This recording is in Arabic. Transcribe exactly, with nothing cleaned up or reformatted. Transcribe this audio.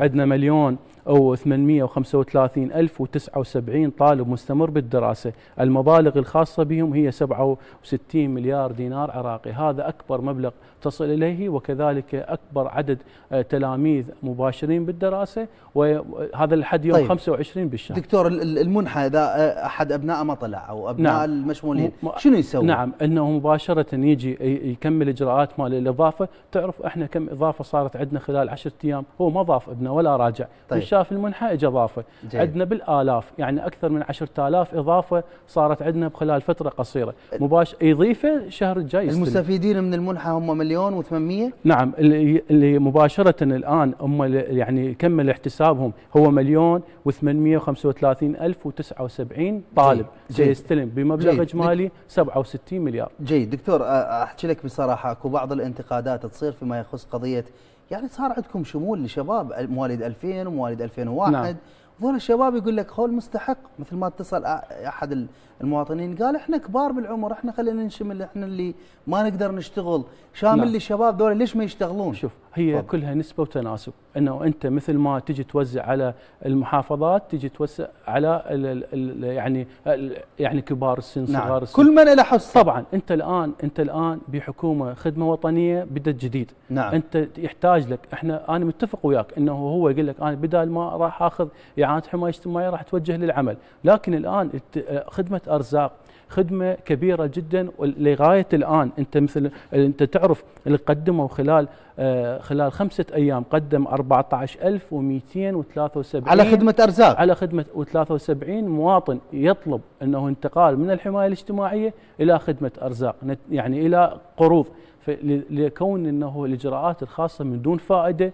عندنا مليون أو ثمانمئة وخمسة وثلاثين ألف وتسعة وسبعين طالب مستمر بالدراسة. المبالغ الخاصة بهم هي سبعة وستين مليار دينار عراقي، هذا أكبر مبلغ تصل إليه، وكذلك أكبر عدد تلاميذ مباشرين بالدراسة، وهذا لحد يوم طيب. خمسة وعشرين بالشهر. دكتور، المنحة إذا أحد أبناء ما طلع أو أبناء نعم. المشمولين شنو يسوي؟ نعم، أنه مباشرة يجي يكمل إجراءات مال الإضافة. تعرف إحنا كم إضافة صارت عندنا خلال عشرة أيام، هو ما ضاف ابنه ولا راجع، طيب. شاف المنحة اجى اضافه، عندنا بالالاف، يعني اكثر من عشرة آلاف اضافه صارت عندنا خلال فتره قصيره، مباشر يضيفه الشهر الجاي. المستفيدين من المنحه هم مليون وثمانمئة. نعم، اللي, اللي مباشره الان هم يعني يكمل احتسابهم هو مليون وثمانمئة وخمسة وثلاثين ألف وتسعة وسبعين طالب جاي يستلم بمبلغ اجمالي سبعة وستين مليار. جيد دكتور، احكي لك بصراحه، اكو بعض الانتقادات تصير فيما يخص قضيه، يعني صار عندكم شمول لشباب مواليد ألفين ومواليد ألفين وواحد، نعم. وهذول الشباب يقول لك خول مستحق، مثل ما اتصل احد المواطنين قال احنا كبار بالعمر، احنا خلينا نشمل، احنا اللي ما نقدر نشتغل، شامل نعم. للشباب دول ليش ما يشتغلون؟ شوف، هي طب. كلها نسبه وتناسب، انه انت مثل ما تجي توزع على المحافظات تجي توزع على ال ال يعني ال يعني كبار السن، نعم. صغار السن، كل من له حصه. طبعا انت الان انت الان بحكومه خدمه وطنيه بدت جديد، نعم. انت يحتاج لك، احنا انا متفق وياك انه هو يقول لك انا بدال ما راح اخذ اعانه حمايه اجتماعيه راح اتوجه للعمل، لكن الان خدمه ارزاق خدمه كبيره جدا لغايه الان. انت مثل انت تعرف اللي قدموا خلال آه خلال خمسه ايام قدم أربعة عشر ألف ومئتين وثلاثة وسبعين على خدمه ارزاق، على خدمه وثلاثة وسبعين مواطن يطلب انه انتقال من الحمايه الاجتماعيه الى خدمه ارزاق، يعني الى قروض، لكون انه الاجراءات الخاصه من دون فائده